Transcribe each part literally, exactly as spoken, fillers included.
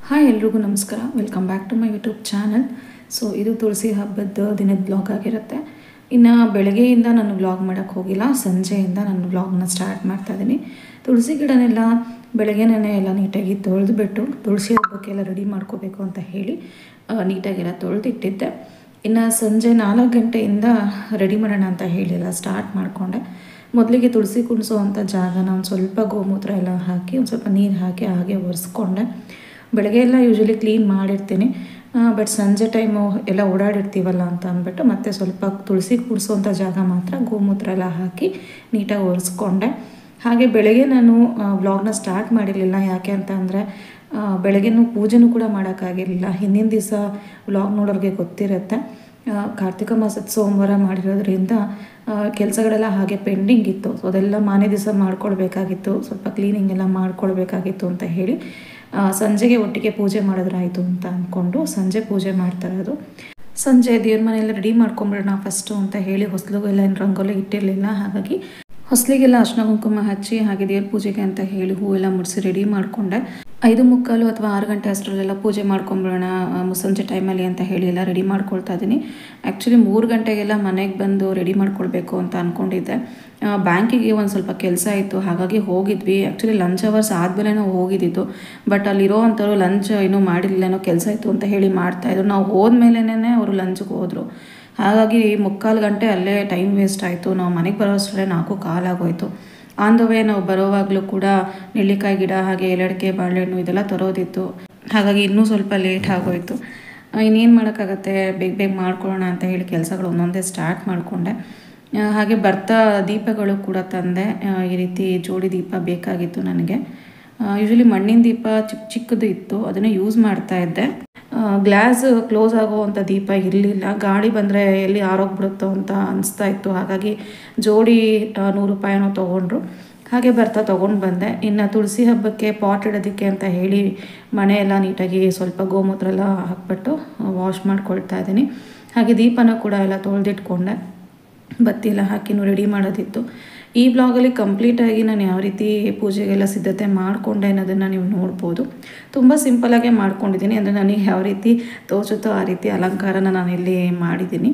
Hi ಎಲ್ರಿಗೂ ನಮಸ್ಕಾರ. Welcome back to my YouTube channel. So ಇದು ತುಳಸಿ ಹಬ್ಬದ ದಿನದ ಬ್ಲಾಗ್ ಆಗಿರುತ್ತೆ. ಇನ್ನು ಬೆಳಗ್ಗೆಯಿಂದ ನಾನು ಬ್ಲಾಗ್ ಮಾಡೋಕ್ಕೆ ಹೋಗಿಲ್ಲ, ಸಂಜೆಯಿಂದ ನಾನು ಬ್ಲಾಗ್ನ ಸ್ಟಾರ್ಟ್ ಮಾಡ್ತಾಯಿದ್ದೀನಿ. ತುಳಸಿ ಗಿಡನೆಲ್ಲ ಬೆಳಗ್ಗೆನೇ ಎಲ್ಲ ನೀಟಾಗಿ ತೊಳೆದುಬಿಟ್ಟು ತುಳಸಿ ಹಬ್ಬಕ್ಕೆಲ್ಲ ರೆಡಿ ಮಾಡ್ಕೋಬೇಕು ಅಂತ ಹೇಳಿ ನೀಟಾಗೆಲ್ಲ ತೊಳೆದಿಟ್ಟಿದ್ದೆ. ಇನ್ನು ಸಂಜೆ ನಾಲ್ಕು ಗಂಟೆಯಿಂದ ರೆಡಿ ಮಾಡೋಣ ಅಂತ ಹೇಳಿ ಎಲ್ಲ ಸ್ಟಾರ್ಟ್ ಮಾಡಿಕೊಂಡೆ. ಮೊದಲಿಗೆ ತುಳಸಿ ಕುಣಿಸೋ ಅಂಥ ಜಾಗನ ಒಂದು ಸ್ವಲ್ಪ ಗೋಮೂತ್ರ ಎಲ್ಲ ಹಾಕಿ ಒಂದು ಸ್ವಲ್ಪ ನೀರು ಹಾಕಿ ಹಾಗೆ ಒರೆಸ್ಕೊಂಡೆ. ಬೆಳಗ್ಗೆ ಎಲ್ಲ ಯೂಶ್ವಲಿ ಕ್ಲೀನ್ ಮಾಡಿರ್ತೀನಿ, ಬಟ್ ಸಂಜೆ ಟೈಮು ಎಲ್ಲ ಓಡಾಡಿರ್ತೀವಲ್ಲ ಅಂತ ಅಂದ್ಬಿಟ್ಟು ಮತ್ತೆ ಸ್ವಲ್ಪ ತುಳಸಿ ಕೂಡಿಸೋವಂಥ ಜಾಗ ಮಾತ್ರ ಗೋಮೂತ್ರ ಎಲ್ಲ ಹಾಕಿ ನೀಟಾಗಿ ಒರೆಸ್ಕೊಂಡೆ. ಹಾಗೆ ಬೆಳಗ್ಗೆ ನಾನು ವ್ಲಾಗ್ನ ಸ್ಟಾರ್ಟ್ ಮಾಡಿರಲಿಲ್ಲ. ಯಾಕೆ ಅಂತ ಅಂದರೆ ಬೆಳಗ್ಗೆನೂ ಪೂಜೆನೂ ಕೂಡ ಮಾಡೋಕ್ಕಾಗಿರಲಿಲ್ಲ. ಹಿಂದಿನ ದಿವಸ ವ್ಲಾಗ್ ನೋಡೋರಿಗೆ ಗೊತ್ತಿರುತ್ತೆ, ಕಾರ್ತಿಕ ಮಾಸದ ಸೋಮವಾರ ಮಾಡಿರೋದ್ರಿಂದ ಕೆಲಸಗಳೆಲ್ಲ ಹಾಗೆ ಪೆಂಡಿಂಗ್ ಇತ್ತು. ಸೊ ಅದೆಲ್ಲ ಮಾನೇ ದಿವಸ ಮಾಡ್ಕೊಳ್ಬೇಕಾಗಿತ್ತು, ಸ್ವಲ್ಪ ಕ್ಲೀನಿಂಗ್ ಎಲ್ಲ ಮಾಡ್ಕೊಳ್ಬೇಕಾಗಿತ್ತು ಅಂತ ಹೇಳಿ ಸಂಜೆಗೆ ಒಟ್ಟಿಗೆ ಪೂಜೆ ಮಾಡಿದ್ರಾಯಿತು ಅಂತ ಅಂದ್ಕೊಂಡು ಸಂಜೆ ಪೂಜೆ ಮಾಡ್ತಾ ಇರೋದು. ಸಂಜೆ ದೇವ್ರ ಮನೆಯೆಲ್ಲ ರೆಡಿ ಮಾಡ್ಕೊಂಬಿಡೋಣ ಫಸ್ಟು ಅಂತ ಹೇಳಿ ಹೊಸಲಿಗೆಲ್ಲ ಏನು ರಂಗೋಲಿ ಇಟ್ಟಿರಲಿಲ್ಲ. ಹಾಗಾಗಿ ಹೊಸಲಿಗೆಲ್ಲ ಅರ್ಶಿನ ಕುಂಕುಮ ಹಚ್ಚಿ ಹಾಗೆ ದೇವ್ರ ಪೂಜೆಗೆ ಅಂತ ಹೇಳಿ ಹೂವೆಲ್ಲ ಮುಡಿಸಿ ರೆಡಿ ಮಾಡಿಕೊಂಡೆ. ಐದು ಮುಕ್ಕಾಲು ಅಥವಾ ಆರು ಗಂಟೆ ಅಷ್ಟರಲ್ಲೆಲ್ಲ ಪೂಜೆ ಮಾಡ್ಕೊಂಬಿಡೋಣ ಮುಸ್ಸಂಜೆ ಟೈಮಲ್ಲಿ ಅಂತ ಹೇಳಿ ಎಲ್ಲ ರೆಡಿ ಮಾಡ್ಕೊಳ್ತಾ ಇದ್ದೀನಿ. ಆ್ಯಕ್ಚುಲಿ ಮೂರು ಗಂಟೆಗೆಲ್ಲ ಮನೆಗೆ ಬಂದು ರೆಡಿ ಮಾಡ್ಕೊಳ್ಬೇಕು ಅಂತ ಅಂದ್ಕೊಂಡಿದ್ದೆ. ಬ್ಯಾಂಕಿಗೆ ಒಂದು ಸ್ವಲ್ಪ ಕೆಲಸ ಇತ್ತು, ಹಾಗಾಗಿ ಹೋಗಿದ್ವಿ. ಆ್ಯಕ್ಚುಲಿ ಲಂಚ್ ಅವರ್ಸ್ ಆದಮೇಲೆ ನಾವು ಹೋಗಿದ್ದಿದ್ದು, ಬಟ್ ಅಲ್ಲಿರೋ ಅಂಥವ್ರು ಲಂಚ್ ಇನ್ನೂ ಮಾಡಿರಲಿಲ್ಲ, ಏನೋ ಕೆಲಸ ಇತ್ತು ಅಂತ ಹೇಳಿ ಮಾಡ್ತಾಯಿದ್ರು. ನಾವು ಹೋದ್ಮೇಲೆ ಅವರು ಲಂಚ್ಗೆ ಹೋದರು. ಹಾಗಾಗಿ ಮುಕ್ಕಾಲು ಗಂಟೆ ಅಲ್ಲೇ ಟೈಮ್ ವೇಸ್ಟ್ ಆಯಿತು. ನಾವು ಮನೆಗೆ ಬರೋ ಅಷ್ಟರಲ್ಲೇ ನಾಲ್ಕು ಕಾಲಾಗೋಯಿತು. ಆನ್ ದ ವೇ ನಾವು ಬರೋವಾಗಲೂ ಕೂಡ ನೆಲ್ಲಿಕಾಯಿ ಗಿಡ ಹಾಗೆ ಎಲೆಡಿಕೆ ಬಾಳೆಹಣ್ಣು ಇದೆಲ್ಲ ತರೋದಿತ್ತು. ಹಾಗಾಗಿ ಇನ್ನೂ ಸ್ವಲ್ಪ ಲೇಟ್ ಆಗೋಯಿತು. ಇನ್ನೇನು ಮಾಡೋಕ್ಕಾಗತ್ತೆ, ಬೇಗ ಬೇಗ ಮಾಡ್ಕೊಳ್ಳೋಣ ಅಂತ ಹೇಳಿ ಕೆಲಸಗಳು ಒಂದೊಂದೇ ಸ್ಟಾರ್ಟ್ ಮಾಡಿಕೊಂಡೆ. ಹಾಗೆ ಬರ್ತಾ ದೀಪಗಳು ಕೂಡ ತಂದೆ. ಈ ರೀತಿ ಜೋಡಿ ದೀಪ ಬೇಕಾಗಿತ್ತು ನನಗೆ. ಯೂಶ್ವಲಿ ಮಣ್ಣಿನ ದೀಪ ಚಿಕ್ಕ ಚಿಕ್ಕದು ಇತ್ತು, ಅದನ್ನು ಯೂಸ್ ಮಾಡ್ತಾ ಇದ್ದೆ. ಗ್ಲಾಸ್ ಕ್ಲೋಸ್ ಆಗೋವಂಥ ದೀಪ ಇರಲಿಲ್ಲ, ಗಾಳಿ ಬಂದರೆ ಎಲ್ಲಿ ಆರೋಗ್ಬಿಡುತ್ತೋ ಅಂತ ಅನಿಸ್ತಾ ಇತ್ತು. ಹಾಗಾಗಿ ಜೋಡಿ ನೂರು ರೂಪಾಯಿನೋ ತೊಗೊಂಡ್ರು. ಹಾಗೆ ಬರ್ತಾ ತೊಗೊಂಡು ಬಂದೆ. ಇನ್ನು ತುಳಸಿ ಹಬ್ಬಕ್ಕೆ ಪಾಟ್ ಇಡೋದಕ್ಕೆ ಅಂತ ಹೇಳಿ ಮನೆಯೆಲ್ಲ ನೀಟಾಗಿ ಸ್ವಲ್ಪ ಗೋಮೂತ್ರ ಎಲ್ಲ ಹಾಕ್ಬಿಟ್ಟು ವಾಶ್ ಮಾಡ್ಕೊಳ್ತಾ ಇದ್ದೀನಿ. ಹಾಗೆ ದೀಪನ ಕೂಡ ಎಲ್ಲ ತೊಳೆದಿಟ್ಕೊಂಡೆ, ಬತ್ತಿ ಎಲ್ಲ ಹಾಕಿನೂ ರೆಡಿ ಮಾಡೋದಿತ್ತು. ಈ ಬ್ಲಾಗಲ್ಲಿ ಕಂಪ್ಲೀಟಾಗಿ ನಾನು ಯಾವ ರೀತಿ ಪೂಜೆಗೆಲ್ಲ ಸಿದ್ಧತೆ ಮಾಡಿಕೊಂಡೆ ಅನ್ನೋದನ್ನು ನೀವು ನೋಡ್ಬೋದು. ತುಂಬ ಸಿಂಪಲಾಗೆ ಮಾಡ್ಕೊಂಡಿದ್ದೀನಿ, ಅಂದರೆ ನನಗೆ ಯಾವ ರೀತಿ ತೋಚುತ್ತೋ ಆ ರೀತಿ ಅಲಂಕಾರನ ನಾನು ಇಲ್ಲಿ ಮಾಡಿದ್ದೀನಿ.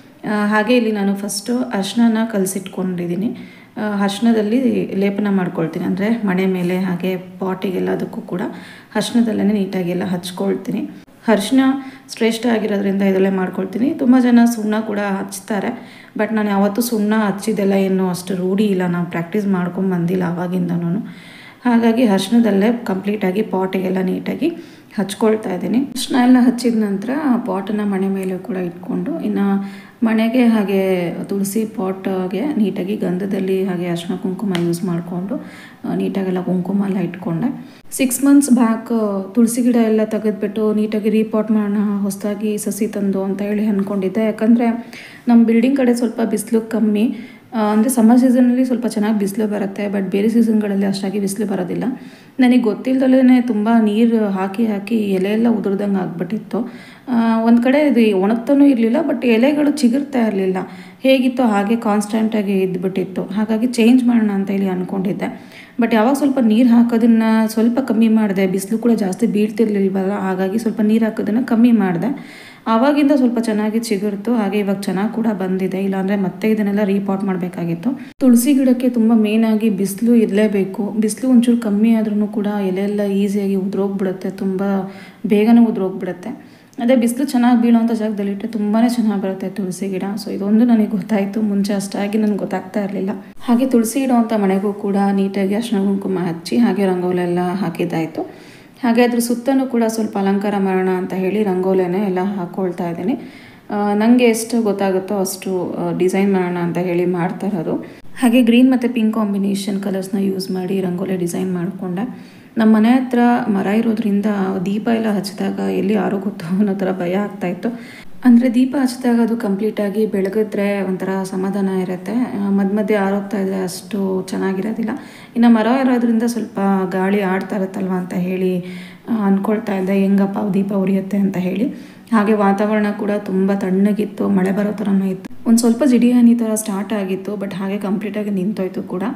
ಹಾಗೆ ಇಲ್ಲಿ ನಾನು ಫಸ್ಟು ಅರ್ಶಿನ ಕಲಸಿಟ್ಕೊಂಡಿದ್ದೀನಿ. ಅರ್ಶಿನದಲ್ಲಿ ಲೇಪನ ಮಾಡ್ಕೊಳ್ತೀನಿ, ಅಂದರೆ ಮಣೆ ಮೇಲೆ ಹಾಗೆ ಪಾಟಿಗೆಲ್ಲದಕ್ಕೂ ಕೂಡ ಅರ್ಶಿನದಲ್ಲೇ ನೀಟಾಗೆಲ್ಲ ಹಚ್ಕೊಳ್ತೀನಿ. ಅರಿಶಿನ ಶ್ರೇಷ್ಠ ಆಗಿರೋದ್ರಿಂದ ಇದರಲ್ಲೇ ಮಾಡ್ಕೊಳ್ತೀನಿ. ತುಂಬ ಜನ ಸುಣ್ಣ ಕೂಡ ಹಚ್ತಾರೆ, ಬಟ್ ನಾನು ಯಾವತ್ತೂ ಸುಣ್ಣ ಹಚ್ಚಿದ್ದೆಲ್ಲ ಏನು ಅಷ್ಟು ರೂಢಿ ಇಲ್ಲ, ನಾವು ಪ್ರಾಕ್ಟೀಸ್ ಮಾಡ್ಕೊಂಡು ಬಂದಿಲ್ಲ ಆವಾಗಿಂದನೂ. ಹಾಗಾಗಿ ಅರಿಶಿನದಲ್ಲೇ ಕಂಪ್ಲೀಟಾಗಿ ಪಾಟಿಗೆಲ್ಲ ನೀಟಾಗಿ ಹಚ್ಕೊಳ್ತಾ ಇದ್ದೀನಿ. ಅರಿಶಿನ ಎಲ್ಲ ಹಚ್ಚಿದ ನಂತರ ಪಾಟನ್ನು ಮಣೆ ಮೇಲೆ ಕೂಡ ಇಟ್ಕೊಂಡು, ಇನ್ನು ಮಣೆಗೆ ಹಾಗೆ ತುಳಸಿ ಪಾಟ್ಗೆ ನೀಟಾಗಿ ಗಂಧದಲ್ಲಿ ಹಾಗೆ ಅರಿಶಿನ ಕುಂಕುಮ ಯೂಸ್ ಮಾಡಿಕೊಂಡು ನೀಟಾಗೆಲ್ಲ ಕುಂಕುಮ ಎಲ್ಲ ಇಟ್ಕೊಂಡೆ. ಸಿಕ್ಸ್ ಮಂತ್ಸ್ ಬ್ಯಾಕ್ ತುಳಸಿ ಗಿಡ ಎಲ್ಲ ತೆಗೆದುಬಿಟ್ಟು ನೀಟಾಗಿ ರೀಪಾಟ್ ಮಾಡೋಣ ಹೊಸದಾಗಿ ಸಸಿ ತಂದು ಅಂತ ಹೇಳಿ ಅಂದ್ಕೊಂಡಿದ್ದೆ. ಯಾಕಂದರೆ ನಮ್ಮ ಬಿಲ್ಡಿಂಗ್ ಕಡೆ ಸ್ವಲ್ಪ ಬಿಸಿಲು ಕಮ್ಮಿ, ಅಂದರೆ ಸಮ್ಮರ್ ಸೀಸನಲ್ಲಿ ಸ್ವಲ್ಪ ಚೆನ್ನಾಗಿ ಬಿಸಿಲು ಬರುತ್ತೆ, ಬಟ್ ಬೇರೆ ಸೀಸನ್ಗಳಲ್ಲಿ ಅಷ್ಟಾಗಿ ಬಿಸಿಲು ಬರೋದಿಲ್ಲ. ನನಗೆ ಗೊತ್ತಿಲ್ಲದಲ್ಲೇ ತುಂಬ ನೀರು ಹಾಕಿ ಹಾಕಿ ಎಲೆ ಎಲ್ಲ ಉದುರ್ದಂಗೆ ಆಗ್ಬಿಟ್ಟಿತ್ತು. ಒಂದು ಕಡೆ ಇದು ಒಣಗ್ತಾನೂ ಇರಲಿಲ್ಲ, ಬಟ್ ಎಲೆಗಳು ಚಿಗುರ್ತಾ ಇರಲಿಲ್ಲ, ಹೇಗಿತ್ತೋ ಹಾಗೆ ಕಾನ್ಸ್ಟೆಂಟಾಗಿ ಇದ್ಬಿಟ್ಟಿತ್ತು. ಹಾಗಾಗಿ ಚೇಂಜ್ ಮಾಡೋಣ ಅಂತ ಹೇಳಿ ಅಂದ್ಕೊಂಡಿದ್ದೆ. ಬಟ್ ಯಾವಾಗ ಸ್ವಲ್ಪ ನೀರು ಹಾಕೋದನ್ನು ಸ್ವಲ್ಪ ಕಮ್ಮಿ ಮಾಡಿದೆ, ಬಿಸಿಲು ಕೂಡ ಜಾಸ್ತಿ ಬೀಳ್ತಿರ್ಲಿಲ್ವಲ್ಲ, ಹಾಗಾಗಿ ಸ್ವಲ್ಪ ನೀರು ಹಾಕೋದನ್ನು ಕಮ್ಮಿ ಮಾಡಿದೆ. ಆವಾಗಿಂದ ಸ್ವಲ್ಪ ಚೆನ್ನಾಗಿ ಚಿಗುರ್ತು. ಹಾಗೆ ಇವಾಗ ಚೆನ್ನಾಗಿ ಕೂಡ ಬಂದಿದೆ, ಇಲ್ಲಾಂದರೆ ಮತ್ತೆ ಇದನ್ನೆಲ್ಲ ರೀಪಾಟ್ ಮಾಡಬೇಕಾಗಿತ್ತು. ತುಳಸಿ ಗಿಡಕ್ಕೆ ತುಂಬ ಮೇಯ್ನಾಗಿ ಬಿಸಿಲು ಇರಲೇಬೇಕು. ಬಿಸಿಲು ಒಂಚೂರು ಕಮ್ಮಿ ಆದ್ರೂ ಕೂಡ ಎಲೆಲ್ಲ ಈಸಿಯಾಗಿ ಉದುರೋಗ್ಬಿಡುತ್ತೆ, ತುಂಬ ಬೇಗನೆ ಉದುರೋಗ್ಬಿಡುತ್ತೆ. ಅದೇ ಬಿಸಿಲು ಚೆನ್ನಾಗಿ ಬೀಳೋವಂಥ ಜಾಗದಲ್ಲಿಟ್ಟರೆ ತುಂಬಾ ಚೆನ್ನಾಗಿ ಬರುತ್ತೆ ತುಳಸಿ ಗಿಡ. ಸೊ ಇದೊಂದು ನನಗೆ ಗೊತ್ತಾಯಿತು, ಮುಂಚೆ ಅಷ್ಟಾಗಿ ನನಗೆ ಗೊತ್ತಾಗ್ತಾ ಇರಲಿಲ್ಲ. ಹಾಗೆ ತುಳಸಿ ಇಡೋವಂಥ ಮನೆಗೂ ಕೂಡ ನೀಟಾಗಿ ಅರಿಶಿನ ಕುಂಕುಮ ಹಚ್ಚಿ ಹಾಗೆ ರಂಗೋಲೆಲ್ಲ ಹಾಕಿದ್ದಾಯಿತು. ಹಾಗೆ ಅದ್ರ ಸುತ್ತಲೂ ಕೂಡ ಸ್ವಲ್ಪ ಅಲಂಕಾರ ಮಾಡೋಣ ಅಂತ ಹೇಳಿ ರಂಗೋಲಿನೇ ಎಲ್ಲ ಹಾಕ್ಕೊಳ್ತಾ ಇದ್ದೀನಿ. ನನಗೆ ಎಷ್ಟು ಗೊತ್ತಾಗುತ್ತೋ ಅಷ್ಟು ಡಿಸೈನ್ ಮಾಡೋಣ ಅಂತ ಹೇಳಿ ಮಾಡ್ತಾ ಇರೋದು. ಹಾಗೆ ಗ್ರೀನ್ ಮತ್ತು ಪಿಂಕ್ ಕಾಂಬಿನೇಷನ್ ಕಲರ್ಸ್ನ ಯೂಸ್ ಮಾಡಿ ರಂಗೋಲಿ ಡಿಸೈನ್ ಮಾಡಿಕೊಂಡೆ. ನಮ್ಮ ಮನೆ ಹತ್ರ ಮರ ಇರೋದ್ರಿಂದ ದೀಪ ಎಲ್ಲ ಹಚ್ಚಿದಾಗ ಎಲ್ಲಿ ಆರೋಗುತ್ತೋ ಅನ್ನೋ ಥರ ಭಯ ಆಗ್ತಾಯಿತ್ತು. ಅಂದರೆ ದೀಪ ಹಚ್ಚಿದಾಗ ಅದು ಕಂಪ್ಲೀಟಾಗಿ ಬೆಳಗಿದ್ರೆ ಒಂಥರ ಸಮಾಧಾನ ಇರುತ್ತೆ, ಮಧ್ಯ ಮಧ್ಯೆ ಆರೋಗ್ತಾ ಇದ್ದರೆ ಅಷ್ಟು ಚೆನ್ನಾಗಿರೋದಿಲ್ಲ. ಇನ್ನು ಮರ ಇರೋದ್ರಿಂದ ಸ್ವಲ್ಪ ಗಾಳಿ ಆಡ್ತಾ ಇರುತ್ತಲ್ವ ಅಂತ ಹೇಳಿ ಅಂದ್ಕೊಳ್ತಾ ಇದ್ದೆ, ಹೆಂಗಪ್ಪ ದೀಪ ಉರಿಯುತ್ತೆ ಅಂತ ಹೇಳಿ. ಹಾಗೆ ವಾತಾವರಣ ಕೂಡ ತುಂಬ ತಣ್ಣಗಿತ್ತು, ಮಳೆ ಬರೋ ಥರನೂ ಇತ್ತು. ಒಂದು ಸ್ವಲ್ಪ ಜಿಡಿ ಹನಿ ಥರ ಸ್ಟಾರ್ಟ್ ಆಗಿತ್ತು, ಬಟ್ ಹಾಗೆ ಕಂಪ್ಲೀಟಾಗಿ ನಿಂತೋಯ್ತು ಕೂಡ.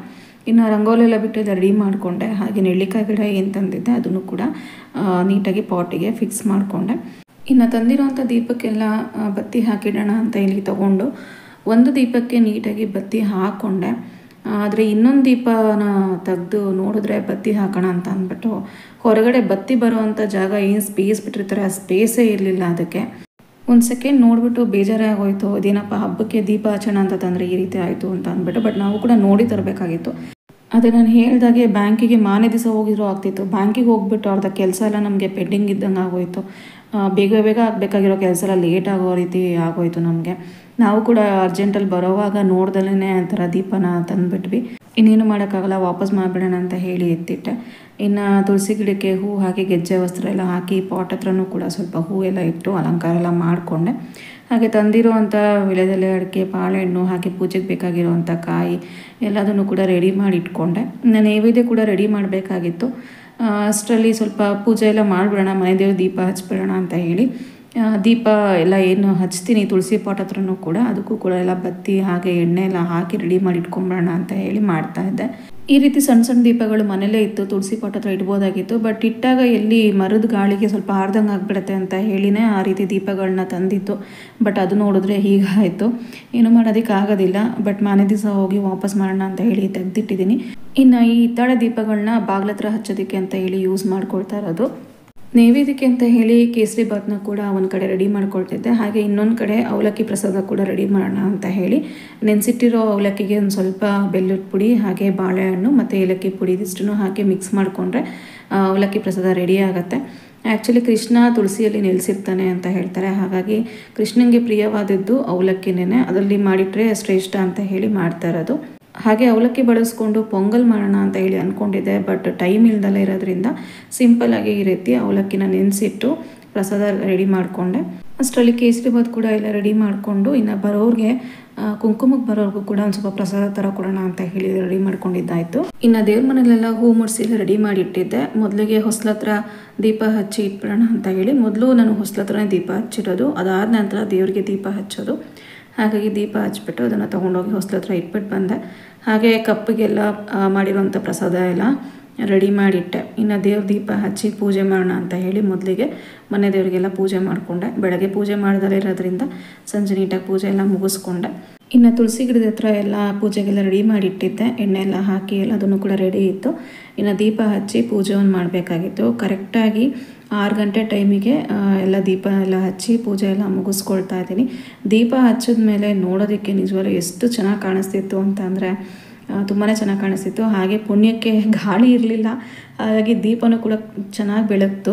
ಇನ್ನು ರಂಗೋಲಿ ಎಲ್ಲ ಬಿಟ್ಟು ರೆಡಿ ಮಾಡಿಕೊಂಡೆ. ಹಾಗೆ ನೆಲ್ಲಿಕಾಯಿ ಗಿಡ ಏನು ತಂದಿದ್ದೆ ಅದನ್ನು ಕೂಡ ನೀಟಾಗಿ ಪಾಟಿಗೆ ಫಿಕ್ಸ್ ಮಾಡಿಕೊಂಡೆ. ಇನ್ನು ತಂದಿರೋವಂಥ ದೀಪಕ್ಕೆಲ್ಲ ಬತ್ತಿ ಹಾಕಿಡೋಣ ಅಂತ ಇಲ್ಲಿ ತೊಗೊಂಡು ಒಂದು ದೀಪಕ್ಕೆ ನೀಟಾಗಿ ಬತ್ತಿ ಹಾಕ್ಕೊಂಡೆ. ಆದರೆ ಇನ್ನೊಂದು ದೀಪನ ತೆಗೆದು ನೋಡಿದ್ರೆ ಬತ್ತಿ ಹಾಕೋಣ ಅಂತ ಅಂದ್ಬಿಟ್ಟು ಹೊರಗಡೆ ಬತ್ತಿ ಬರೋವಂಥ ಜಾಗ ಏನು ಸ್ಪೇಸ್ ಬಿಟ್ಟಿರ್ತಾರೆ ಆ ಸ್ಪೇಸೇ ಇರಲಿಲ್ಲ. ಅದಕ್ಕೆ ಒಂದು ಸೆಕೆಂಡ್ ನೋಡಿಬಿಟ್ಟು ಬೇಜಾರೇ ಆಗೋಯ್ತು. ಅದೇನಪ್ಪ ಹಬ್ಬಕ್ಕೆ ದೀಪ ಹಚ್ಚೋಣ ಅಂತ ತಂದರೆ ಈ ರೀತಿ ಆಯಿತು ಅಂತ ಅಂದ್ಬಿಟ್ಟು. ಬಟ್ ನಾವು ಕೂಡ ನೋಡಿ ತರಬೇಕಾಗಿತ್ತು. ಅದೇ ನಾನು ಹೇಳಿದಾಗೆ ಬ್ಯಾಂಕಿಗೆ ಮಾನೇ ದಿವಸ ಹೋಗಿದ್ರು ಆಗ್ತಿತ್ತು. ಬ್ಯಾಂಕಿಗೆ ಹೋಗ್ಬಿಟ್ಟು ಅರ್ಧ ಕೆಲಸ ಎಲ್ಲ ನಮಗೆ ಪೆಂಡಿಂಗ್ ಇದ್ದಂಗೆ ಆಗೋಯಿತು. ಬೇಗ ಬೇಗ ಆಗಬೇಕಾಗಿರೋ ಕೆಲಸ ಎಲ್ಲ ಲೇಟ್ ಆಗೋ ರೀತಿ ಆಗೋಯಿತು ನಮಗೆ. ನಾವು ಕೂಡ ಅರ್ಜೆಂಟಲ್ಲಿ ಬರೋವಾಗ ನೋಡ್ದಲೇ ಆ ಥರ ದೀಪನ ತಂದುಬಿಟ್ವಿ. ಇನ್ನೇನು ಮಾಡೋಕ್ಕಾಗಲ್ಲ, ವಾಪಸ್ ಮಾಡಿಬಿಡೋಣ ಅಂತ ಹೇಳಿ ಎತ್ತಿಟ್ಟೆ. ಇನ್ನು ತುಳಸಿ ಗಿಡಕ್ಕೆ ಹೂ ಹಾಕಿ ಗೆಜ್ಜೆ ವಸ್ತ್ರ ಎಲ್ಲ ಹಾಕಿ ಪಾಟ್ ಹತ್ರನೂ ಕೂಡ ಸ್ವಲ್ಪ ಹೂ ಎಲ್ಲ ಇಟ್ಟು ಅಲಂಕಾರ ಎಲ್ಲ ಮಾಡಿಕೊಂಡೆ. ಹಾಗೆ ತಂದಿರೋವಂಥ ವಿಳೆದೆಲೆ, ಅಡಿಕೆ, ಬಾಳೆಹಣ್ಣು ಹಾಗೆ ಪೂಜೆಗೆ ಬೇಕಾಗಿರೋವಂಥ ಕಾಯಿ ಎಲ್ಲದನ್ನು ಕೂಡ ರೆಡಿ ಮಾಡಿ ಇಟ್ಕೊಂಡೆ. ನಾನು ನೈವೇದ್ಯ ಕೂಡ ರೆಡಿ ಮಾಡಬೇಕಾಗಿತ್ತು. ಅಷ್ಟರಲ್ಲಿ ಸ್ವಲ್ಪ ಪೂಜೆ ಎಲ್ಲ ಮಾಡಿಬಿಡೋಣ, ಮನೆ ದೇವ್ರ ದೀಪ ಹಚ್ಬಿಡೋಣ ಅಂತ ಹೇಳಿ ದೀಪ ಎಲ್ಲ ಏನು ಹಚ್ತೀನಿ ತುಳಸಿ ಪಾಟ್ ಹತ್ರನೂ ಕೂಡ ಅದಕ್ಕೂ ಕೂಡ ಎಲ್ಲ ಬತ್ತಿ ಹಾಗೆ ಎಣ್ಣೆ ಎಲ್ಲ ಹಾಕಿ ರೆಡಿ ಮಾಡಿ ಇಟ್ಕೊಂಬಿಡೋಣ ಅಂತ ಹೇಳಿ ಮಾಡ್ತಾಯಿದ್ದೆ. ಈ ರೀತಿ ಸಣ್ಣ ಸಣ್ಣ ದೀಪಗಳು ಮನೇಲೇ ಇತ್ತು, ತುಳಸಿ ಪಾಟ್ ಹತ್ರ ಇಡ್ಬೋದಾಗಿತ್ತು. ಬಟ್ ಇಟ್ಟಾಗ ಎಲ್ಲಿ ಮರದ ಗಾಳಿಗೆ ಸ್ವಲ್ಪ ಆರ್ದಂಗೆ ಆಗಿಬಿಡುತ್ತೆ ಅಂತ ಹೇಳಿನೇ ಆ ರೀತಿ ದೀಪಗಳನ್ನ ತಂದಿತ್ತು. ಬಟ್ ಅದು ನೋಡಿದ್ರೆ ಹೀಗಾಯಿತು, ಏನು ಮಾಡೋದಕ್ಕೆ ಆಗೋದಿಲ್ಲ. ಬಟ್ ಮನೆ ದಿವಸ ಹೋಗಿ ವಾಪಸ್ ಮಾಡೋಣ ಅಂತ ಹೇಳಿ ತೆಗೆದಿಟ್ಟಿದ್ದೀನಿ. ಇನ್ನು ಈ ಹಿತ್ತಾಳೆ ದೀಪಗಳನ್ನ ಬಾಗ್ಲ ಹತ್ರ ಹಚ್ಚೋದಕ್ಕೆ ಅಂತ ಹೇಳಿ ಯೂಸ್ ಮಾಡ್ಕೊಳ್ತಾ ಇರೋದು. ನೈವೇದ್ಯಕ್ಕೆ ಅಂತ ಹೇಳಿ ಕೇಸರಿ ಬಾತ್ನ ಕೂಡ ಒಂದು ಕಡೆ ರೆಡಿ ಮಾಡ್ಕೊಳ್ತಿದ್ದೆ. ಹಾಗೆ ಇನ್ನೊಂದು ಕಡೆ ಅವಲಕ್ಕಿ ಪ್ರಸಾದ ಕೂಡ ರೆಡಿ ಮಾಡೋಣ ಅಂತ ಹೇಳಿ ನೆನೆಸಿಟ್ಟಿರೋ ಅವಲಕ್ಕಿಗೆ ಒಂದು ಸ್ವಲ್ಪ ಬೆಲ್ಲದ ಪುಡಿ ಹಾಗೆ ಬಾಳೆಹಣ್ಣು ಮತ್ತು ಏಲಕ್ಕಿ ಪುಡಿ ಇದಿಷ್ಟನ್ನು ಹಾಕಿ ಮಿಕ್ಸ್ ಮಾಡಿಕೊಂಡ್ರೆ ಅವಲಕ್ಕಿ ಪ್ರಸಾದ ರೆಡಿ ಆಗುತ್ತೆ. ಆ್ಯಕ್ಚುಲಿ ಕೃಷ್ಣ ತುಳಸಿಯಲ್ಲಿ ನೆಲೆಸಿರ್ತಾನೆ ಅಂತ ಹೇಳ್ತಾರೆ. ಹಾಗಾಗಿ ಕೃಷ್ಣನಿಗೆ ಪ್ರಿಯವಾದದ್ದು ಅವಲಕ್ಕಿನೇ, ಅದರಲ್ಲಿ ಮಾಡಿಟ್ರೆ ಶ್ರೇಷ್ಠ ಅಂತ ಹೇಳಿ ಮಾಡ್ತಾ ಇರೋದು. ಹಾಗೆ ಅವಲಕ್ಕಿ ಬಳಸ್ಕೊಂಡು ಪೊಂಗಲ್ ಮಾಡೋಣ ಅಂತ ಹೇಳಿ ಅಂದ್ಕೊಂಡಿದ್ದೆ. ಬಟ್ ಟೈಮ್ ಇಲ್ದಲ್ಲೇ ಇರೋದ್ರಿಂದ ಸಿಂಪಲ್ಲಾಗಿ ಈ ರೀತಿ ಅವಲಕ್ಕಿನ ನೆನೆಸಿಟ್ಟು ಪ್ರಸಾದ ರೆಡಿ ಮಾಡಿಕೊಂಡೆ. ಅಷ್ಟರಲ್ಲಿ ಕೇಸರಿ ಬಾತ್ ಕೂಡ ಎಲ್ಲ ರೆಡಿ ಮಾಡಿಕೊಂಡು ಇನ್ನು ಬರೋರಿಗೆ ಕುಂಕುಮಕ್ಕೆ ಬರೋರ್ಗೂ ಕೂಡ ಒಂದು ಸ್ವಲ್ಪ ಪ್ರಸಾದ ಥರ ಕೊಡೋಣ ಅಂತ ಹೇಳಿ ರೆಡಿ ಮಾಡ್ಕೊಂಡಿದ್ದಾಯಿತು. ಇನ್ನು ದೇವ್ರ ಮನೆಯಲ್ಲೆಲ್ಲ ಹೂ ಮುಡಿಸಿ ಎಲ್ಲ ರೆಡಿ ಮಾಡಿಟ್ಟಿದ್ದೆ. ಮೊದಲಿಗೆ ಹೊಸ್ಲ ಹತ್ರ ದೀಪ ಹಚ್ಚಿ ಇಟ್ಬಿಡೋಣ ಅಂತ ಹೇಳಿ ಮೊದಲು ನಾನು ಹೊಸ್ಲ ಹತ್ರನೇ ದೀಪ ಹಚ್ಚಿಡೋದು, ಅದಾದ ನಂತರ ದೇವರಿಗೆ ದೀಪ ಹಚ್ಚೋದು. ಹಾಗಾಗಿ ದೀಪ ಹಚ್ಬಿಟ್ಟು ಅದನ್ನು ತೊಗೊಂಡೋಗಿ ಹೊಸ್ಲ ಹತ್ರ ಇಟ್ಬಿಟ್ಟು ಬಂದೆ. ಹಾಗೆ ಕಪ್ಪಿಗೆಲ್ಲ ಮಾಡಿರೋಂಥ ಪ್ರಸಾದ ಎಲ್ಲ ರೆಡಿ ಮಾಡಿಟ್ಟೆ. ಇನ್ನು ದೇವ್ರ ದೀಪ ಹಚ್ಚಿ ಪೂಜೆ ಮಾಡೋಣ ಅಂತ ಹೇಳಿ ಮೊದಲಿಗೆ ಮನೆ ದೇವರಿಗೆಲ್ಲ ಪೂಜೆ ಮಾಡಿಕೊಂಡೆ. ಬೆಳಗ್ಗೆ ಪೂಜೆ ಮಾಡ್ದಲೇ ಇರೋದ್ರಿಂದ ಸಂಜೆ ನೀಟಾಗಿ ಪೂಜೆ ಎಲ್ಲ ಮುಗಿಸ್ಕೊಂಡೆ. ಇನ್ನು ತುಳಸಿ ಗಿಡದ ಹತ್ರ ಎಲ್ಲ ಪೂಜೆಗೆಲ್ಲ ರೆಡಿ ಮಾಡಿಟ್ಟಿದ್ದೆ. ಎಣ್ಣೆ ಎಲ್ಲ ಹಾಕಿ ಎಲ್ಲದನ್ನು ಕೂಡ ರೆಡಿ ಇತ್ತು. ಇನ್ನು ದೀಪ ಹಚ್ಚಿ ಪೂಜೆಯನ್ನು ಮಾಡಬೇಕಾಗಿತ್ತು. ಕರೆಕ್ಟಾಗಿ ಆರು ಗಂಟೆ ಟೈಮಿಗೆ ಎಲ್ಲ ದೀಪ ಎಲ್ಲ ಹಚ್ಚಿ ಪೂಜೆ ಎಲ್ಲ ಮುಗಿಸ್ಕೊಳ್ತಾ ಇದ್ದೀನಿ. ದೀಪ ಹಚ್ಚಿದ ಮೇಲೆ ನೋಡೋದಕ್ಕೆ ನಿಜವಾಗ್ಲೂ ಎಷ್ಟು ಚೆನ್ನಾಗಿ ಕಾಣಿಸ್ತಿತ್ತು ಅಂತ ಅಂದರೆ ತುಂಬಾ ಚೆನ್ನಾಗಿ ಕಾಣಿಸ್ತಿತ್ತು. ಹಾಗೆ ಪುಣ್ಯಕ್ಕೆ ಗಾಳಿ ಇರಲಿಲ್ಲ, ಹಾಗಾಗಿ ದೀಪನೂ ಕೂಡ ಚೆನ್ನಾಗಿ ಬೆಳಗ್ತು.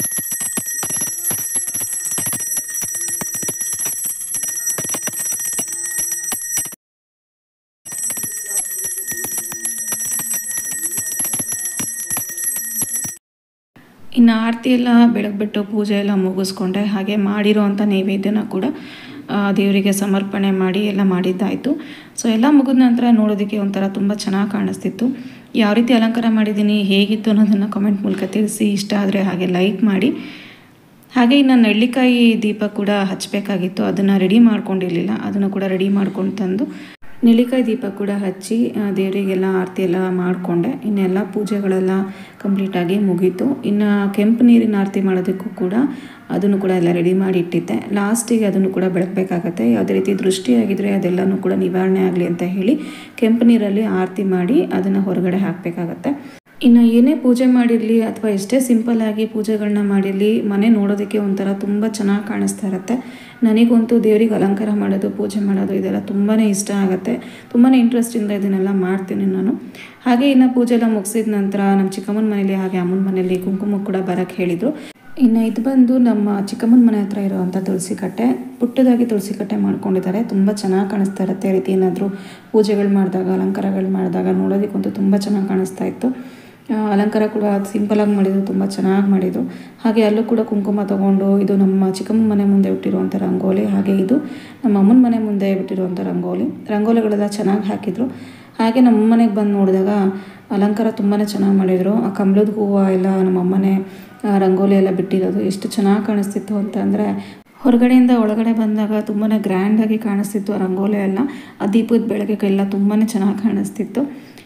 ಇನ್ನು ಆರತಿ ಎಲ್ಲ ಬೆಳಗ್ಬಿಟ್ಟು ಪೂಜೆ ಎಲ್ಲ ಮುಗಿಸ್ಕೊಂಡೆ. ಹಾಗೆ ಮಾಡಿರೋ ಅಂಥ ನೈವೇದ್ಯನ ಕೂಡ ದೇವರಿಗೆ ಸಮರ್ಪಣೆ ಮಾಡಿ ಎಲ್ಲ ಮಾಡಿದ್ದಾಯಿತು. ಸೊ ಎಲ್ಲ ಮುಗಿದ ನಂತರ ನೋಡೋದಕ್ಕೆ ಒಂಥರ ತುಂಬ ಚೆನ್ನಾಗಿ ಕಾಣಿಸ್ತಿತ್ತು. ಯಾವ ರೀತಿ ಅಲಂಕಾರ ಮಾಡಿದ್ದೀನಿ, ಹೇಗಿತ್ತು ಅನ್ನೋದನ್ನು ಕಮೆಂಟ್ ಮೂಲಕ ತಿಳಿಸಿ. ಇಷ್ಟ ಆದರೆ ಹಾಗೆ ಲೈಕ್ ಮಾಡಿ. ಹಾಗೆ ಇನ್ನು ನೆಲ್ಲಿಕಾಯಿ ದೀಪ ಕೂಡ ಹಚ್ಚಬೇಕಾಗಿತ್ತು, ಅದನ್ನು ರೆಡಿ ಮಾಡ್ಕೊಂಡಿರಲಿಲ್ಲ. ಅದನ್ನು ಕೂಡ ರೆಡಿ ಮಾಡ್ಕೊಂಡು ತಂದು ನೆಲ್ಲಿಕಾಯಿ ದೀಪ ಕೂಡ ಹಚ್ಚಿ ದೇವರಿಗೆಲ್ಲ ಆರತಿ ಎಲ್ಲ ಮಾಡಿಕೊಂಡೆ. ಇನ್ನೆಲ್ಲ ಪೂಜೆಗಳೆಲ್ಲ ಕಂಪ್ಲೀಟಾಗಿ ಮುಗೀತು. ಇನ್ನು ಕೆಂಪು ನೀರಿನ ಆರತಿ ಮಾಡೋದಕ್ಕೂ ಕೂಡ ಅದನ್ನು ಕೂಡ ಎಲ್ಲ ರೆಡಿ ಮಾಡಿ ಇಟ್ಟಿದ್ದೆ. ಲಾಸ್ಟಿಗೆ ಅದನ್ನು ಕೂಡ ಬೆಳಗಬೇಕಾಗತ್ತೆ. ಯಾವುದೇ ರೀತಿ ದೃಷ್ಟಿಯಾಗಿದ್ದರೆ ಅದೆಲ್ಲನೂ ಕೂಡ ನಿವಾರಣೆ ಆಗಲಿ ಅಂತ ಹೇಳಿ ಕೆಂಪು ನೀರಲ್ಲಿ ಆರತಿ ಮಾಡಿ ಅದನ್ನು ಹೊರಗಡೆ ಹಾಕಬೇಕಾಗತ್ತೆ. ಇನ್ನು ಏನೇ ಪೂಜೆ ಮಾಡಿರಲಿ ಅಥವಾ ಎಷ್ಟೇ ಸಿಂಪಲ್ಲಾಗಿ ಪೂಜೆಗಳನ್ನ ಮಾಡಿರಲಿ, ಮನೆ ನೋಡೋದಕ್ಕೆ ಒಂಥರ ತುಂಬ ಚೆನ್ನಾಗಿ ಕಾಣಿಸ್ತಾ ಇರುತ್ತೆ. ನನಗಂತೂ ದೇವರಿಗೆ ಅಲಂಕಾರ ಮಾಡೋದು, ಪೂಜೆ ಮಾಡೋದು ಇದೆಲ್ಲ ತುಂಬಾ ಇಷ್ಟ ಆಗುತ್ತೆ. ತುಂಬಾ ಇಂಟ್ರೆಸ್ಟಿಂದ ಇದನ್ನೆಲ್ಲ ಮಾಡ್ತೀನಿ ನಾನು. ಹಾಗೆ ಇನ್ನು ಪೂಜೆ ಎಲ್ಲ ಮುಗಿಸಿದ ನಂತರ ನಮ್ಮ ಚಿಕ್ಕಮ್ಮನ ಮನೇಲಿ ಹಾಗೆ ಅಮ್ಮನ ಮನೇಲಿ ಕುಂಕುಮ ಕೂಡ ಬರೋಕ್ಕೆ ಹೇಳಿದರು. ಇನ್ನು ಇದು ಬಂದು ನಮ್ಮ ಚಿಕ್ಕಮ್ಮನ ಮನೆ ಹತ್ರ ಇರೋವಂಥ ತುಳಸಿ ಕಟ್ಟೆ. ಪುಟ್ಟದಾಗಿ ತುಳಸಿ ಕಟ್ಟೆ ಮಾಡ್ಕೊಂಡಿದ್ದಾರೆ. ತುಂಬ ಚೆನ್ನಾಗಿ ಕಾಣಿಸ್ತಾ ಇರುತ್ತೆ. ಈ ರೀತಿ ಏನಾದರೂ ಪೂಜೆಗಳು ಮಾಡಿದಾಗ, ಅಲಂಕಾರಗಳು ಮಾಡಿದಾಗ ನೋಡೋದಕ್ಕಂತೂ ತುಂಬ ಚೆನ್ನಾಗಿ ಕಾಣಿಸ್ತಾ ಇತ್ತು. ಅಲಂಕಾರ ಕೂಡ ಸಿಂಪಲಾಗಿ ಮಾಡಿದ್ರು, ತುಂಬ ಚೆನ್ನಾಗಿ ಮಾಡಿದರು. ಹಾಗೆ ಅಲ್ಲೂ ಕೂಡ ಕುಂಕುಮ ತೊಗೊಂಡು, ಇದು ನಮ್ಮ ಚಿಕ್ಕಮ್ಮನ ಮನೆ ಮುಂದೆ ಬಿಟ್ಟಿರುವಂಥ ರಂಗೋಲಿ, ಹಾಗೆ ಇದು ನಮ್ಮ ಅಮ್ಮನ ಮನೆ ಮುಂದೆ ಬಿಟ್ಟಿರುವಂಥ ರಂಗೋಲಿ. ರಂಗೋಲಿಗಳೆಲ್ಲ ಚೆನ್ನಾಗಿ ಹಾಕಿದರು. ಹಾಗೆ ನಮ್ಮ ಮನೆಗೆ ಬಂದು ನೋಡಿದಾಗ ಅಲಂಕಾರ ತುಂಬಾ ಚೆನ್ನಾಗಿ ಮಾಡಿದರು. ಆ ಕಮಲದ ಹೂವು ಎಲ್ಲ ನಮ್ಮ ಅಮ್ಮನೇ ರಂಗೋಲಿ ಎಲ್ಲ ಬಿಟ್ಟಿರೋದು ಎಷ್ಟು ಚೆನ್ನಾಗಿ ಕಾಣಿಸ್ತಿತ್ತು ಅಂತ ಅಂದರೆ, ಹೊರಗಡೆಯಿಂದ ಒಳಗಡೆ ಬಂದಾಗ ತುಂಬಾ ಗ್ರ್ಯಾಂಡಾಗಿ ಕಾಣಿಸ್ತಿತ್ತು ಆ ರಂಗೋಲಿ ಎಲ್ಲ. ಆ ದೀಪದ ಬೆಳಕಿಗೆಲ್ಲ ತುಂಬಾ ಚೆನ್ನಾಗಿ ಕಾಣಿಸ್ತಿತ್ತು.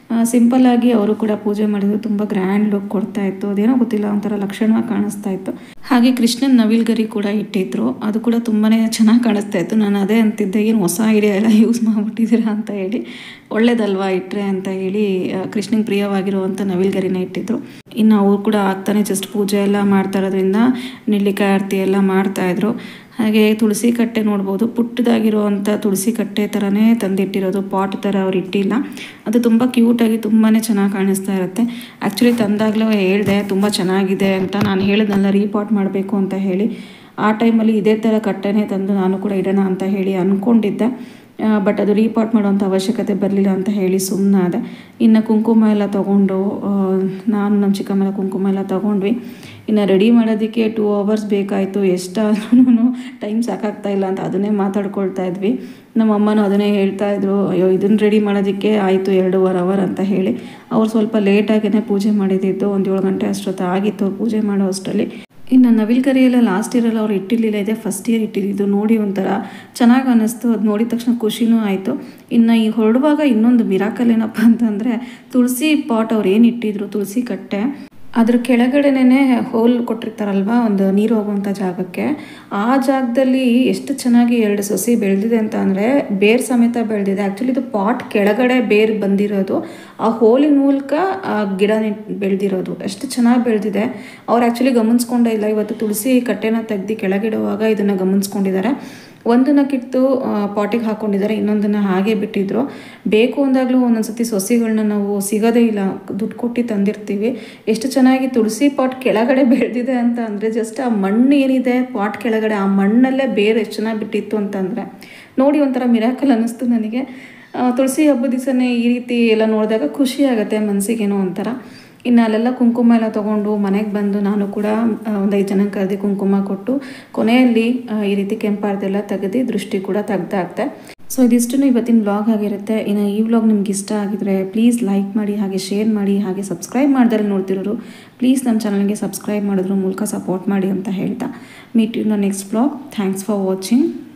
ಸಿಂಪಲ್ಲಾಗಿ ಅವರು ಕೂಡ ಪೂಜೆ ಮಾಡಿದ್ರು. ತುಂಬ ಗ್ರ್ಯಾಂಡ್ ಲುಕ್ ಕೊಡ್ತಾ ಇತ್ತು. ಅದೇನೋ ಗೊತ್ತಿಲ್ಲ, ಒಂಥರ ಲಕ್ಷಣವಾಗಿ ಕಾಣಿಸ್ತಾ ಇತ್ತು. ಹಾಗೆ ಕೃಷ್ಣನ್ ನವಿಲ್ಗರಿ ಕೂಡ ಇಟ್ಟಿದ್ರು, ಅದು ಕೂಡ ತುಂಬಾ ಚೆನ್ನಾಗಿ ಕಾಣಿಸ್ತಾ ಇತ್ತು. ನಾನು ಅದೇ ಅಂತಿದ್ದೆ, ಏನು ಹೊಸ ಐಡಿಯಾ ಎಲ್ಲ ಯೂಸ್ ಮಾಡಿಬಿಟ್ಟಿದ್ದೀರಾ ಅಂತ ಹೇಳಿ. ಒಳ್ಳೇದಲ್ವಾ ಇಟ್ಟರೆ ಅಂತ ಹೇಳಿ ಕೃಷ್ಣಂಗೆ ಪ್ರಿಯವಾಗಿರುವಂಥ ನವಿಲ್ಗರಿನ ಇಟ್ಟಿದ್ರು. ಇನ್ನು ಅವ್ರು ಕೂಡ ಆಗ್ತಾನೆ ಜಸ್ಟ್ ಪೂಜೆ ಎಲ್ಲ ಮಾಡ್ತಾ ಇರೋದ್ರಿಂದ ನೆಲ್ಲಿಕಾಯಿ ಆರತಿ ಎಲ್ಲ ಮಾಡ್ತಾಯಿದ್ರು. ಹಾಗೆ ತುಳಸಿ ಕಟ್ಟೆ ನೋಡ್ಬೋದು, ಪುಟ್ಟದಾಗಿರುವಂಥ ತುಳಸಿ ಕಟ್ಟೆ ಥರನೇ ತಂದಿಟ್ಟಿರೋದು, ಪಾಟ್ ಥರ ಅವ್ರು ಇಟ್ಟಿಲ್ಲ. ಅದು ತುಂಬ ಕ್ಯೂಟಾಗಿ ತುಂಬಾ ಚೆನ್ನಾಗಿ ಕಾಣಿಸ್ತಾ ಇರುತ್ತೆ. ಆ್ಯಕ್ಚುಲಿ ತಂದಾಗಲೂ ಹೇಳಿದೆ ತುಂಬ ಚೆನ್ನಾಗಿದೆ ಅಂತ. ನಾನು ಹೇಳಿದ್ನಲ್ಲ ರೀಪಾಟ್ ಮಾಡಬೇಕು ಅಂತ ಹೇಳಿ. ಆ ಟೈಮಲ್ಲಿ ಇದೇ ಥರ ಕಟ್ಟೆನೇ ತಂದು ನಾನು ಕೂಡ ಇಡೋಣ ಅಂತ ಹೇಳಿ ಅಂದ್ಕೊಂಡಿದ್ದೆ. ಬಟ್ ಅದು ರೀಪಾಟ್ ಮಾಡೋವಂಥ ಅವಶ್ಯಕತೆ ಬರಲಿಲ್ಲ ಅಂತ ಹೇಳಿ ಸುಮ್ಮನಾದೆ. ಇನ್ನು ಕುಂಕುಮ ಎಲ್ಲ ತೊಗೊಂಡು ನಾನು ನಮ್ಮ ಚಿಕ್ಕಮ್ಮನ ಕುಂಕುಮ ಎಲ್ಲ ತೊಗೊಂಡ್ವಿ. ಇನ್ನು ರೆಡಿ ಮಾಡೋದಕ್ಕೆ ಟೂ ಅವರ್ಸ್ ಬೇಕಾಯಿತು. ಎಷ್ಟಾದ್ರೂ ಟೈಮ್ ಸಾಕಾಗ್ತಾ ಇಲ್ಲ ಅಂತ ಅದನ್ನೇ ಮಾತಾಡ್ಕೊಳ್ತಾ ಇದ್ವಿ. ನಮ್ಮ ಅಮ್ಮನೂ ಅದನ್ನೇ ಹೇಳ್ತಾಯಿದ್ರು, ಅಯ್ಯೋ ಇದನ್ನು ರೆಡಿ ಮಾಡೋದಕ್ಕೆ ಆಯಿತು ಎರಡೂವರೆ ಅವರ್ ಅಂತ ಹೇಳಿ. ಅವ್ರು ಸ್ವಲ್ಪ ಲೇಟಾಗಿಯೇ ಪೂಜೆ ಮಾಡಿದ್ದಿದ್ದು, ಒಂದು ಏಳು ಗಂಟೆ ಅಷ್ಟೊತ್ತು ಆಗಿತ್ತು ಪೂಜೆ ಮಾಡೋ ಅಷ್ಟರಲ್ಲಿ. ಇನ್ನು ನವಿಲ್ಗರಿ ಎಲ್ಲ ಲಾಸ್ಟ್ ಇಯರಲ್ಲಿ ಅವ್ರು ಇಟ್ಟಿರಲಿಲ್ಲ, ಇದೆ ಫಸ್ಟ್ ಇಯರ್ ಇಟ್ಟಿದ್ದು. ನೋಡಿ ಒಂಥರ ಚೆನ್ನಾಗಿ ಅನ್ನಿಸ್ತು. ಅದು ನೋಡಿದ ತಕ್ಷಣ ಖುಷಿನೂ ಆಯಿತು. ಇನ್ನು ಈ ಹೊರಡುವಾಗ ಇನ್ನೊಂದು ಮಿರಾಕಲ್ ಏನಪ್ಪ ಅಂತಂದರೆ, ತುಳಸಿ ಪಾಟ್ ಅವ್ರು ಏನು ಇಟ್ಟಿದ್ರು, ತುಳಸಿ ಕಟ್ಟೆ, ಅದ್ರ ಕೆಳಗಡೆನೇ ಹೋಲ್ ಕೊಟ್ಟಿರ್ತಾರಲ್ವ ಒಂದು ನೀರು ಹೋಗುವಂಥ ಜಾಗಕ್ಕೆ, ಆ ಜಾಗದಲ್ಲಿ ಎಷ್ಟು ಚೆನ್ನಾಗಿ ಎರಡು ಸೊಸಿ ಬೆಳೆದಿದೆ ಅಂತ ಅಂದರೆ ಬೇರು ಸಮೇತ ಬೆಳೆದಿದೆ. ಆ್ಯಕ್ಚುಲಿ ಇದು ಪಾಟ್ ಕೆಳಗಡೆ ಬೇರು ಬಂದಿರೋದು, ಆ ಹೋಲಿನ ಮೂಲಕ ಆ ಗಿಡ ಬೆಳೆದಿರೋದು. ಎಷ್ಟು ಚೆನ್ನಾಗಿ ಬೆಳೆದಿದೆ. ಅವ್ರು ಆ್ಯಕ್ಚುಲಿ ಗಮನಿಸ್ಕೊಂಡೇ ಇಲ್ಲ. ಇವತ್ತು ತುಳಸಿ ಕಟ್ಟೆನ ತೆಗ್ದು ಕೆಳಗಿಡುವಾಗ ಇದನ್ನು ಗಮನಿಸ್ಕೊಂಡಿದ್ದಾರೆ. ಒಂದನ್ನು ಕಿತ್ತು ಪಾಟಿಗೆ ಹಾಕ್ಕೊಂಡಿದ್ದಾರೆ, ಇನ್ನೊಂದನ್ನು ಹಾಗೆ ಬಿಟ್ಟಿದ್ರು. ಬೇಕು ಅಂದಾಗಲೂ ಒಂದೊಂದು ಸತಿ ಸೊಸೆಗಳನ್ನ ನಾವು ಸಿಗೋದೇ ಇಲ್ಲ, ದುಡ್ಡು ಕೊಟ್ಟು ತಂದಿರ್ತೀವಿ. ಎಷ್ಟು ಚೆನ್ನಾಗಿ ತುಳಸಿ ಪಾಟ್ ಕೆಳಗಡೆ ಬೆಳೆದಿದೆ ಅಂತ ಅಂದರೆ, ಜಸ್ಟ್ ಆ ಮಣ್ಣು ಏನಿದೆ ಪಾಟ್ ಕೆಳಗಡೆ, ಆ ಮಣ್ಣಲ್ಲೇ ಬೇರೆ ಎಷ್ಟು ಚೆನ್ನಾಗಿ ಬಿಟ್ಟಿತ್ತು ಅಂತಂದರೆ ನೋಡಿ ಒಂಥರ ಮಿರಾಕಲ್ ಅನ್ನಿಸ್ತು ನನಗೆ. ತುಳಸಿ ಹಬ್ಬದ ದಿವಸನೇ ಈ ರೀತಿ ಎಲ್ಲ ನೋಡಿದಾಗ ಖುಷಿ ಆಗುತ್ತೆ ಮನಸ್ಸಿಗೇನೋ ಒಂಥರ. ಇನ್ನು ಅಲ್ಲೆಲ್ಲ ಕುಂಕುಮ ಎಲ್ಲ ತೊಗೊಂಡು ಮನೆಗೆ ಬಂದು ನಾನು ಕೂಡ ಒಂದು ಐದು ಜನಕ್ಕೆ ಕರೆದು ಕುಂಕುಮ ಕೊಟ್ಟು ಕೊನೆಯಲ್ಲಿ ಈ ರೀತಿ ಕೆಂಪಾರ್ದೆಲ್ಲ ತೆಗೆದು ದೃಷ್ಟಿ ಕೂಡ ತೆಗ್ದಾಕ್ತೆ. ಸೊ ಇದಿಷ್ಟು ಇವತ್ತಿನ ವ್ಲಾಗ್ ಆಗಿರುತ್ತೆ. ಇನ್ನು ಈ ವ್ಲಾಗ್ ನಿಮ್ಗೆ ಇಷ್ಟ ಆಗಿದ್ರೆ ಪ್ಲೀಸ್ ಲೈಕ್ ಮಾಡಿ, ಹಾಗೆ ಶೇರ್ ಮಾಡಿ, ಹಾಗೆ ಸಬ್ಸ್ಕ್ರೈಬ್ ಮಾಡ್ದಲ್ಲಿ ನೋಡ್ತಿರೋರು ಪ್ಲೀಸ್ ನಮ್ಮ ಚಾನಲ್ಗೆ ಸಬ್ಸ್ಕ್ರೈಬ್ ಮಾಡೋದ್ರ ಮೂಲಕ ಸಪೋರ್ಟ್ ಮಾಡಿ ಅಂತ ಹೇಳ್ತಾ meet you in the next vlog. Thanks for watching.